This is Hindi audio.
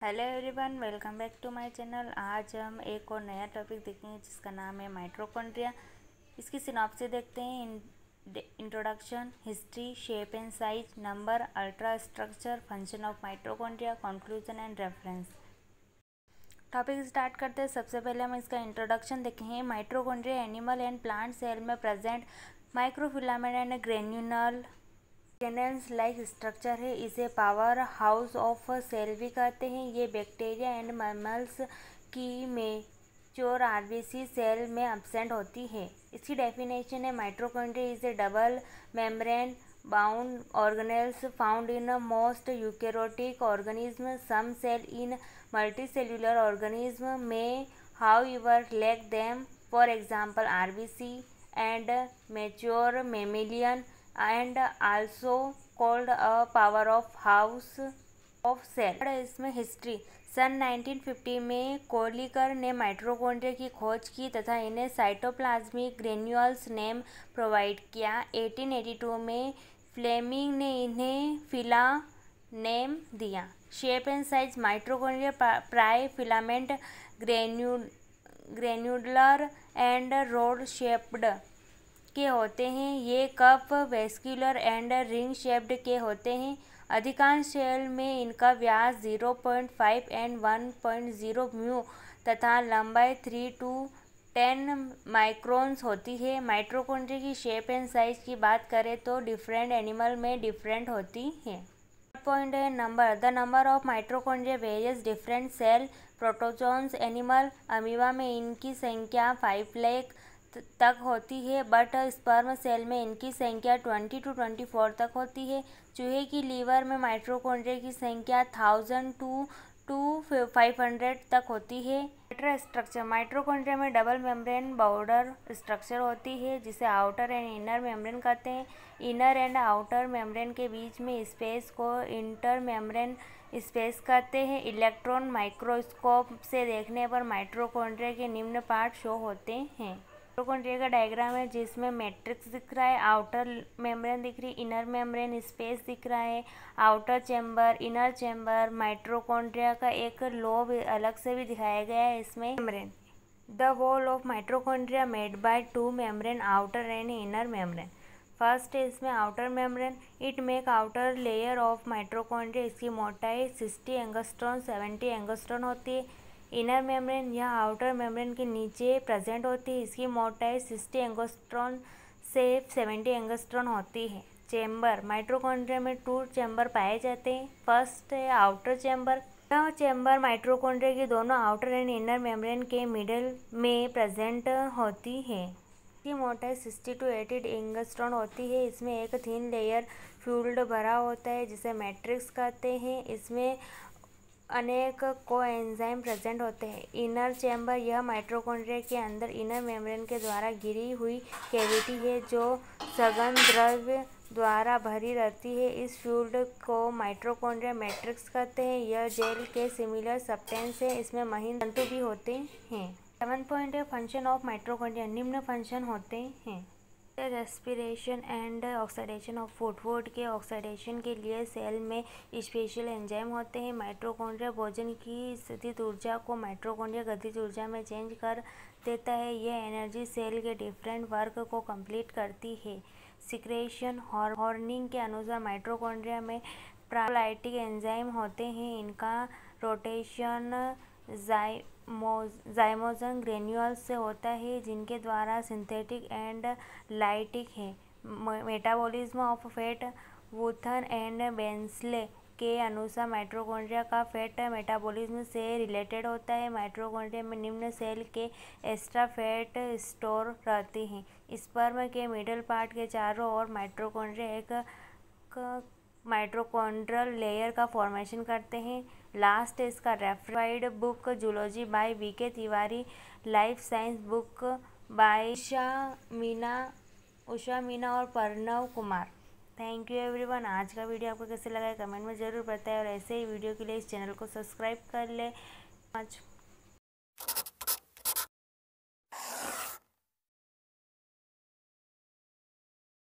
Hello everyone, welcome back to my channel. आज हम एक और नया टॉपिक देखेंगे जिसका नाम है माइटोकॉन्ड्रिया। इसकी सिनॉप्सिस देखते हैं। Introduction, history, shape and size, number, ultra structure, function of mitochondria, conclusion and reference. Topic start करते हैं। सबसे पहले हम इसका इंट्रोडक्शन देखेंगे। Mitochondria animal and plant cell में present microfilament and granular like structure है। इसे पावर हाउस ऑफ सेल भी कहते हैं। ये बैक्टीरिया एंड मैमल्स की मेच्योर आरबीसी सेल में एब्सेंट होती है। इसकी डेफिनेशन है mitochondria is a double membrane bound organelles found in most eukaryotic organism. Some cell in multicellular organism में however lack them, for example RBC and mature mammalian, and also called a power of house of cell। इसमें हिस्ट्री, सन 1950 में कोलिकर ने माइटोकॉन्ड्रिया की खोज की तथा इन्हें साइटोप्लाज्मिक ग्रेन्यूल्स नेम प्रोवाइड किया। 1882 में फ्लेमिंग ने इन्हें फिला नेम दिया। शेप एंड साइज, माइटोकॉन्ड्रिया प्राय filament granular and rod shaped के होते हैं। ये cup vesicular and ring shaped के होते हैं। अधिकांश सेल में इनका व्यास 0.5 एंड 1.0 म्यू तथा लंबाई 3 to 10 माइक्रोन्स होती है। माइटोकॉन्ड्रिया की शेप एंड साइज की बात करें तो डिफरेंट एनिमल में डिफरेंट होती है। पॉइंट है number. The number of mitochondria various different cell protozoans animal. Amoeba में इनकी संख्या 5 लाख तक होती है, बट स्पर्म सेल में इनकी संख्या 20 to 24 तक होती है। चूहे की लीवर में माइटोकॉन्ड्रिया की संख्या 1000 to 500 तक होती है। स्ट्रक्चर, माइटोकॉन्ड्रिया में डबल मेम्ब्रेन बॉर्डर स्ट्रक्चर होती है जिसे आउटर एंड इनर मेम्ब्रेन कहते हैं। इनर एंड आउटर मेम्ब्रेन के बीच में स्पेस को इंटर मेम्ब्रेन स्पेस कहते हैं। इलेक्ट्रॉन माइक्रोस्कोप से देखने पर माइटोकॉन्ड्रिया के निम्न पार्ट शो होते हैं। माइटोकॉन्ड्रिया का डायग्राम है जिसमें मैट्रिक्स दिख रहा है, आउटर मेम्ब्रेन दिख रही है, इनर मेम्ब्रेन स्पेस दिख रहा है, outer chamber, inner chamber. Mitochondria का एक लोब अलग से भी दिखाया गया है इसमें। Membrane, the wall of mitochondria made by 2 membrane, outer and inner membrane. First है इसमें outer membrane. It make outer layer of mitochondria. इसकी मोटाई 60 एंगस्ट्रॉन 70 एंगस्ट्रॉन होती है। इनर मेम्ब्रेन, यह आउटर मेम्ब्रेन के नीचे प्रेजेंट होती है। इसकी मोटाई 60 एंगस्ट्रॉन से 70 एंगस्ट्रॉन होती है। चैम्बर, माइटोकॉन्ड्रिया में 2 चैम्बर पाए जाते हैं। फर्स्ट है आउटर चैम्बर। यह चैम्बर माइटोकॉन्ड्रिया की दोनों आउटर एंड इनर मेम्ब्रेन के मिडल में प्रेजेंट होती है। इसकी मोटाई 60 to 80 एंगस्ट्रॉन होती है। इसमें एक थिन लेयर फ्लूइड भरा होता है जिसे मैट्रिक्स कहते हैं। इसमें अनेक कोएंजाइम प्रेजेंट होते हैं। इनर चैम्बर, यह माइटोकॉन्ड्रिया के अंदर इनर मेम्ब्रेन के द्वारा घिरी हुई कैविटी है जो सघन द्रव्य द्वारा भरी रहती है। इस फ्लूइड को माइटोकॉन्ड्रिया मैट्रिक्स कहते हैं। यह जेल के सिमिलर सब्सटेंस है। इसमें महीन तंतु भी होते हैं। 7 पॉइंट है फंक्शन ऑफ माइटोकॉन्ड्रिया। निम्न फंक्शन होते हैं। Respiration and oxidation of food. Food के ऑक्सीडेशन के लिए सेल में स्पेशल एंजाइम होते हैं। माइटोकॉन्ड्रिया भोजन की स्थित ऊर्जा को माइटोकॉन्ड्रिया गतिज ऊर्जा में चेंज कर देता है। यह एनर्जी सेल के डिफरेंट वर्क को कंप्लीट करती है। सिक्रेशन, हॉर्निंग के अनुसार माइटोकॉन्ड्रिया में प्रोलाइटिक एंजाइम होते हैं। इनका रोटेशन जाइमोजन ग्रेन्यूल्स से होता है जिनके द्वारा सिंथेटिक एंड लाइटिक है। मेटाबॉलिज्म ऑफ फैट, वुथन एंड बेंसले के अनुसार माइटोकॉन्ड्रिया का फैट मेटाबॉलिज्म से रिलेटेड होता है। माइटोकॉन्ड्रिया में निम्न सेल के एक्स्ट्रा फैट स्टोर रहते हैं। स्पर्म के मिडल पार्ट के चारों ओर माइटोकॉन्ड्रिया एक माइटोकॉन्ड्रियल लेयर का फॉर्मेशन करते हैं। लास्ट इसका referred book zoology by BK Tiwari, life science book by Usha Meena और Pranav Kumar. Thank you everyone. आज का वीडियो आपको कैसे लगा कमेंट में ज़रूर बताएं और ऐसे ही वीडियो के लिए इस चैनल को सब्सक्राइब कर ले।